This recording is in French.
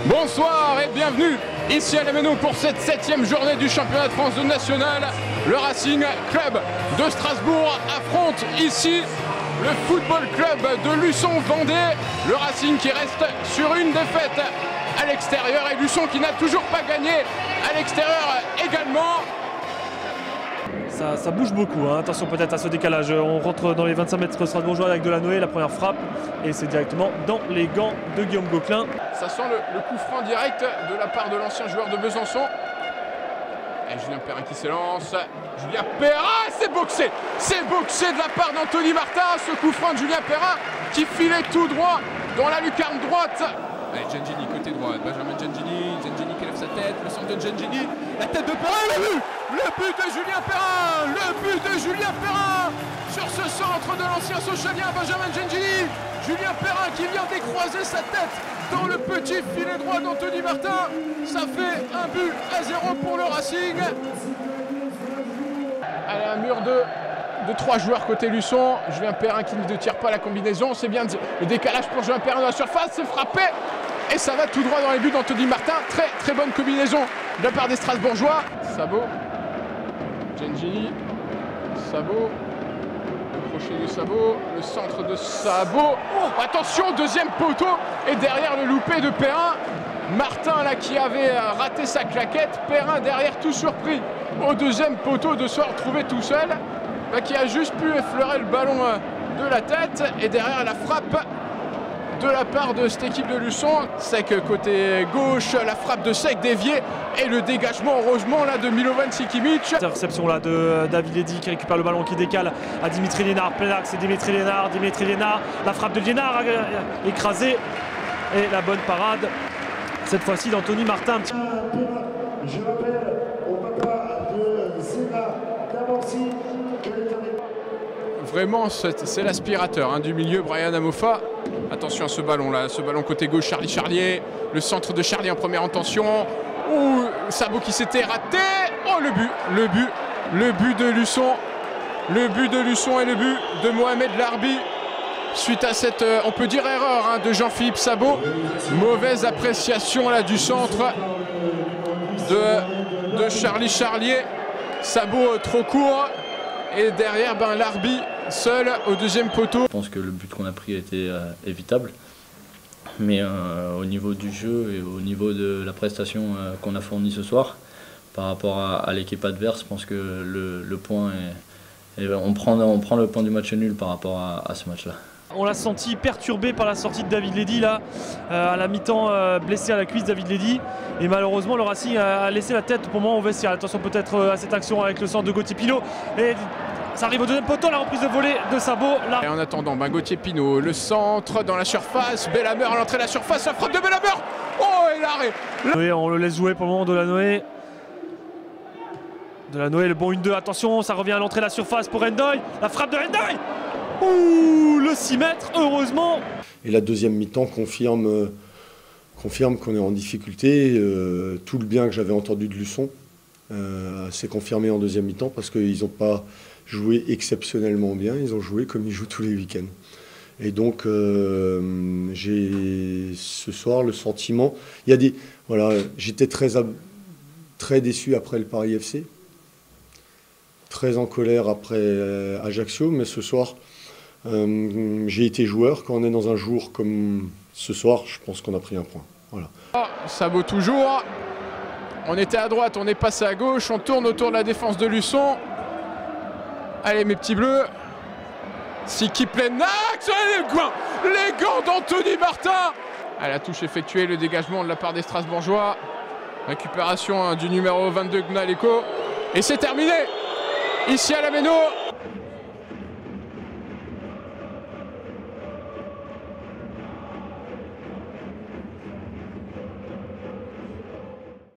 Bonsoir et bienvenue ici à la Méno pour cette 7e journée du championnat de France de national. Le Racing Club de Strasbourg affronte ici le Football Club de Luçon-Vendée. Le Racing qui reste sur une défaite à l'extérieur et Luçon qui n'a toujours pas gagné à l'extérieur également. Ça bouge beaucoup, hein. Attention peut-être à ce décalage. On rentre dans les 25 mètres strasbourgeois avec Delanoë, la première frappe, et c'est directement dans les gants de Guillaume Gauquelin. Ça sent le coup franc direct de la part de l'ancien joueur de Besançon. Et Julien Perrin qui s'élance. Julien Perrin, c'est boxé de la part d'Anthony Martin. Ce coup franc de Julien Perrin qui filait tout droit dans la lucarne droite. Allez, Gengini côté droit, Benjamin Gengini qui lève sa tête, le centre de Gengini, la tête de Perrin, le but de Julien Perrin, sur ce centre de l'ancien Sochalien Benjamin Gengini. Julien Perrin qui vient décroiser sa tête dans le petit filet droit d'Anthony Martin. Ça fait 1-0 pour le Racing. Allez, un mur de 3 joueurs côté Luçon. Julien Perrin qui ne tire pas la combinaison. C'est bien le décalage pour Julien Perrin dans la surface. C'est frappé. Et ça va tout droit dans les buts d'Anthony Martin. Très bonne combinaison de la part des Strasbourgeois. Sabot. Gengini. Sabot. Le crochet de Sabot. Le centre de Sabot. Oh, attention, deuxième poteau. Et derrière le loupé de Perrin. Martin là qui avait raté sa claquette. Perrin derrière tout surpris au deuxième poteau de se retrouver tout seul. Qui a juste pu effleurer le ballon de la tête. Et derrière la frappe de la part de cette équipe de Luçon. Sec côté gauche, la frappe de Sec déviée et le dégagement heureusement là de Milovan Sikimic. Interception là de David Ledy qui récupère le ballon, qui décale à Dimitri Liénard. Plein axe, c'est Dimitri Liénard. La frappe de Liénard écrasée et la bonne parade cette fois-ci d'Anthony Martin. Je rappelle au papa de Zéna Damansi. Vraiment, c'est l'aspirateur du milieu, Brian Amofa. Attention à ce ballon là, ce ballon côté gauche, Charlie Charlier. Le centre de Charlier en première intention. Ouh, Sabot qui s'était raté. Oh, le but de Luçon. Le but de Luçon et le but de Mohamed Larbi. Suite à cette, on peut dire erreur de Jean-Philippe Sabot. Mauvaise appréciation là du centre de Charlie Charlier. Sabot trop court. Et derrière, Larbi seul au deuxième poteau. Je pense que le but qu'on a pris était évitable. Mais au niveau du jeu et au niveau de la prestation qu'on a fournie ce soir, par rapport à l'équipe adverse, je pense que le point est, on prend le point du match nul par rapport à ce match-là. On l'a senti perturbé par la sortie de David Ledy là, à la mi-temps, blessé à la cuisse David Ledy. Et malheureusement le Racing a laissé la tête pour le moment au vestiaire. Attention peut-être à cette action avec le centre de Gauthier Pinot. Et ça arrive au deuxième poteau, la reprise de volée de Sabot. Là. Et en attendant, Gauthier Pinot, le centre dans la surface. Bellamer à l'entrée de la surface, la frappe de Bellamer. Oh, et l'arrêt. Oui, on le laisse jouer pour le moment, Delanoë. Delanoë, le bon 1-2, attention, ça revient à l'entrée de la surface pour Endoy. La frappe de Endoy. Ouh, le 6 mètres, heureusement. Et la deuxième mi-temps confirme qu'on est en difficulté. Tout le bien que j'avais entendu de Luçon s'est confirmé en deuxième mi-temps parce qu'ils n'ont pas joué exceptionnellement bien. Ils ont joué comme ils jouent tous les week-ends. Et donc, j'ai ce soir le sentiment... j'étais très déçu après le Paris FC. Très en colère après Ajaccio. Mais ce soir... j'ai été joueur. Quand on est dans un jour comme ce soir, je pense qu'on a pris un point. Voilà. Sabot toujours. On était à droite, on est passé à gauche. On tourne autour de la défense de Luçon. Allez mes petits bleus. Siki plein axe. Les gants d'Anthony Martin. À la touche effectuée, le dégagement de la part des Strasbourgeois. Récupération du numéro 22 Gnaleko. Et c'est terminé. Ici à la Méno.